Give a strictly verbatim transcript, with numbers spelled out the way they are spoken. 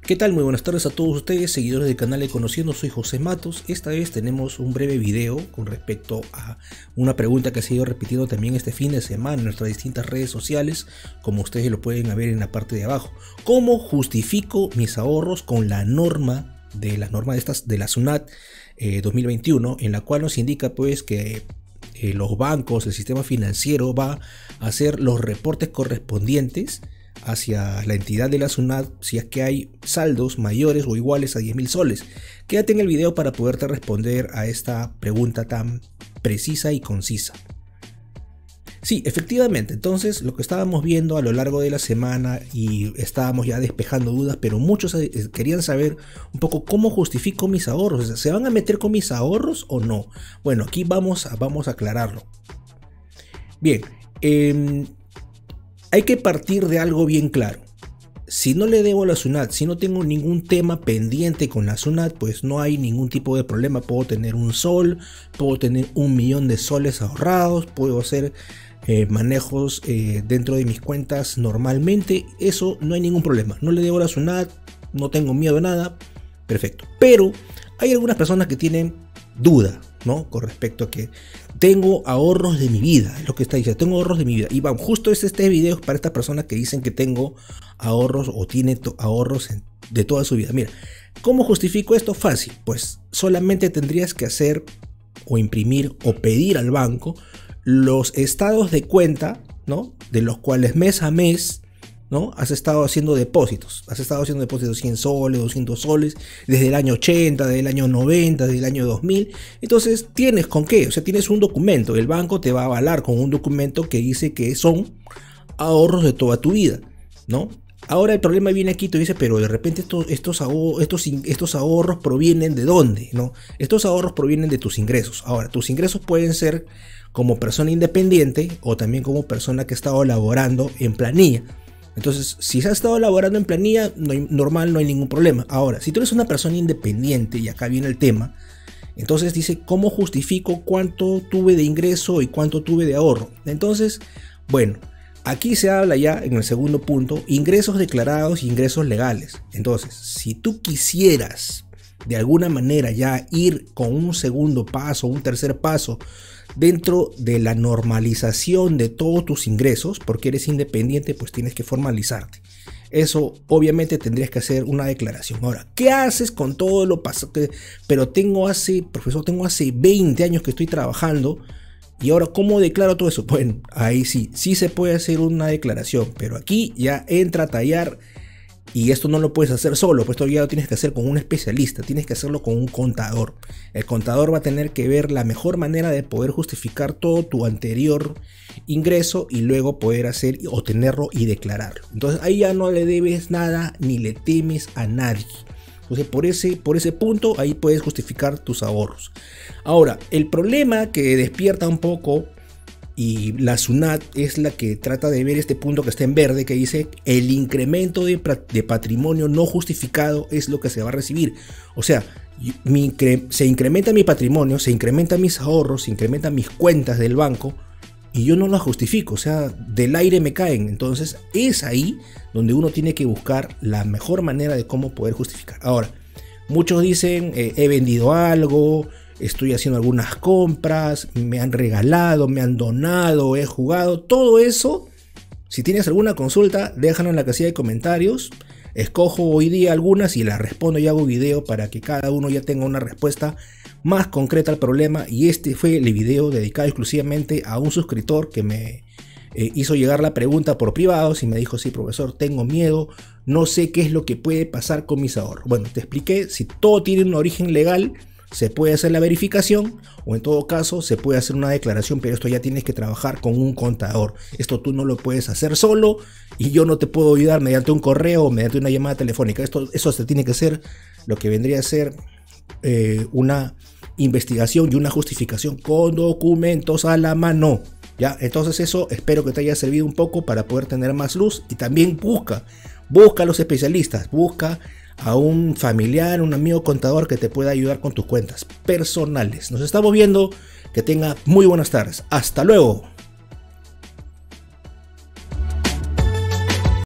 ¿Qué tal? Muy buenas tardes a todos ustedes, seguidores del canal de Conociendo. Soy José Matos. Esta vez tenemos un breve video con respecto a una pregunta que se ha ido repitiendo también este fin de semana en nuestras distintas redes sociales, como ustedes lo pueden ver en la parte de abajo. ¿Cómo justifico mis ahorros con la norma de la norma de estas de la SUNAT eh, dos mil veintiuno, en la cual nos indica pues que eh, los bancos, el sistema financiero va a hacer los reportes correspondientes hacia la entidad de la SUNAT si es que hay saldos mayores o iguales a diez mil soles? Quédate en el video para poderte responder a esta pregunta tan precisa y concisa. Sí, efectivamente, entonces lo que estábamos viendo a lo largo de la semana y estábamos ya despejando dudas, pero muchos querían saber un poco cómo justifico mis ahorros. O sea, ¿se van a meter con mis ahorros o no? Bueno, aquí vamos a, vamos a aclararlo. Bien, eh, hay que partir de algo bien claro. Si no le debo a la SUNAT, si no tengo ningún tema pendiente con la SUNAT, pues no hay ningún tipo de problema. Puedo tener un sol, puedo tener un millón de soles ahorrados, puedo hacer eh, manejos eh, dentro de mis cuentas normalmente. Eso no hay ningún problema. No le debo a la SUNAT, no tengo miedo a nada. Perfecto. Pero hay algunas personas que tienen duda, ¿no? Con respecto a que tengo ahorros de mi vida, es lo que está diciendo, tengo ahorros de mi vida. Y vamos, justo este, este video es para estas personas que dicen que tengo ahorros o tiene ahorros en, de toda su vida. Mira, ¿cómo justifico esto? Fácil, pues solamente tendrías que hacer o imprimir o pedir al banco los estados de cuenta, ¿no? De los cuales mes a mes, ¿no? Has estado haciendo depósitos, has estado haciendo depósitos cien soles, doscientos soles, desde el año ochenta, desde el año noventa, desde el año dos mil. Entonces, ¿tienes con qué? O sea, tienes un documento, el banco te va a avalar con un documento que dice que son ahorros de toda tu vida, ¿no? Ahora el problema viene aquí, tú dices, pero de repente estos, estos, ahorros, estos, estos ahorros provienen de dónde, ¿no? Estos ahorros provienen de tus ingresos. Ahora, tus ingresos pueden ser como persona independiente o también como persona que ha estado laborando en planilla. Entonces, si se ha estado elaborando en planilla, no hay, normal, no hay ningún problema. Ahora, si tú eres una persona independiente, y acá viene el tema, entonces dice, ¿cómo justifico cuánto tuve de ingreso y cuánto tuve de ahorro? Entonces, bueno, aquí se habla ya en el segundo punto, ingresos declarados y ingresos legales. Entonces, si tú quisieras de alguna manera ya ir con un segundo paso, un tercer paso, dentro de la normalización de todos tus ingresos, porque eres independiente, pues tienes que formalizarte. Eso obviamente tendrías que hacer una declaración. Ahora, ¿qué haces con todo lo pasado? Pero tengo hace, profesor, tengo hace veinte años que estoy trabajando y ahora ¿cómo declaro todo eso? Bueno, ahí sí, sí se puede hacer una declaración, pero aquí ya entra a tallar. Y esto no lo puedes hacer solo, pues esto ya lo tienes que hacer con un especialista, tienes que hacerlo con un contador. El contador va a tener que ver la mejor manera de poder justificar todo tu anterior ingreso y luego poder hacer o tenerlo y declararlo. Entonces ahí ya no le debes nada ni le temes a nadie. Entonces por ese, por ese punto ahí puedes justificar tus ahorros. Ahora, el problema que despierta un poco, y la SUNAT es la que trata de ver este punto que está en verde, que dice el incremento de, de patrimonio no justificado es lo que se va a recibir. O sea, mi, se incrementa mi patrimonio, se incrementan mis ahorros, se incrementan mis cuentas del banco y yo no las justifico, o sea, del aire me caen. Entonces es ahí donde uno tiene que buscar la mejor manera de cómo poder justificar. Ahora, muchos dicen eh, he vendido algo, estoy haciendo algunas compras, me han regalado, me han donado, he jugado, todo eso. Si tienes alguna consulta, déjalo en la casilla de comentarios. Escojo hoy día algunas y las respondo y hago video para que cada uno ya tenga una respuesta más concreta al problema. Y este fue el video dedicado exclusivamente a un suscriptor que me eh, hizo llegar la pregunta por privado. Si me dijo, sí, profesor, tengo miedo, no sé qué es lo que puede pasar con mis ahorros. Bueno, te expliqué, si todo tiene un origen legal, se puede hacer la verificación o en todo caso se puede hacer una declaración, pero esto ya tienes que trabajar con un contador. Esto tú no lo puedes hacer solo y yo no te puedo ayudar mediante un correo o mediante una llamada telefónica. Esto, eso se tiene que hacer lo que vendría a ser eh, una investigación y una justificación con documentos a la mano. Ya, entonces eso espero que te haya servido un poco para poder tener más luz y también busca, busca a los especialistas, busca a un familiar, un amigo contador que te pueda ayudar con tus cuentas personales. Nos estamos viendo, que tenga muy buenas tardes. Hasta luego.